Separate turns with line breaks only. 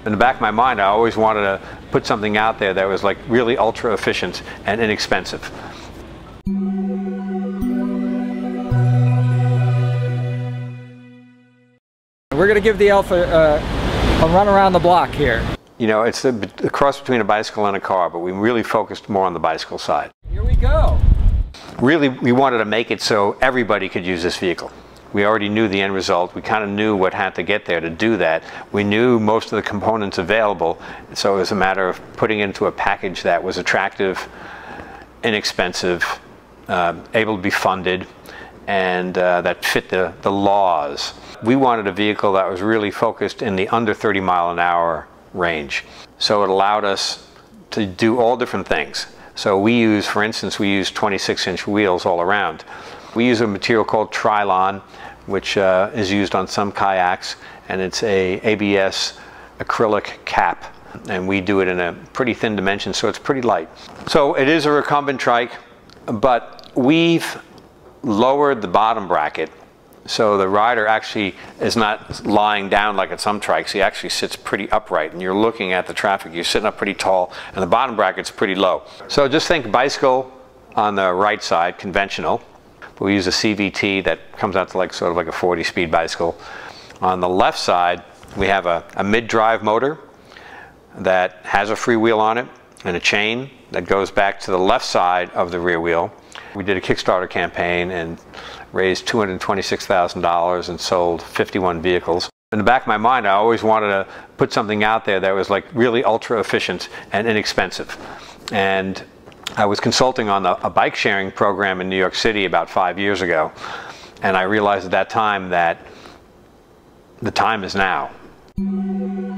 In the back of my mind, I always wanted to put something out there that was like really ultra efficient and inexpensive.
We're going to give the Alpha a run around the block here.
You know, it's a cross between a bicycle and a car, but we really focused more on the bicycle side.
Here we go.
Really, we wanted to make it so everybody could use this vehicle. We already knew the end result. We kind of knew what had to get there to do that. We knew most of the components available, so it was a matter of putting it into a package that was attractive, inexpensive, able to be funded, and that fit the laws. We wanted a vehicle that was really focused in the under 30 mile an hour range. So it allowed us to do all different things. So we use, for instance, we use 26-inch wheels all around. We use a material called Trilon, which is used on some kayaks, and it's a ABS acrylic cap. And we do it in a pretty thin dimension, so it's pretty light. So it is a recumbent trike, but we've lowered the bottom bracket so the rider actually is not lying down like at some trikes. He actually sits pretty upright, and you're looking at the traffic. You're sitting up pretty tall, and the bottom bracket's pretty low. So just think bicycle on the right side, conventional. We use a CVT that comes out to like sort of like a 40-speed bicycle. On the left side, we have a mid-drive motor that has a freewheel on it and a chain that goes back to the left side of the rear wheel. We did a Kickstarter campaign and raised $226,000 and sold 51 vehicles. In the back of my mind, I always wanted to put something out there that was like really ultra efficient and inexpensive. And I was consulting on a bike sharing program in New York City about 5 years ago. And I realized at that time that the time is now.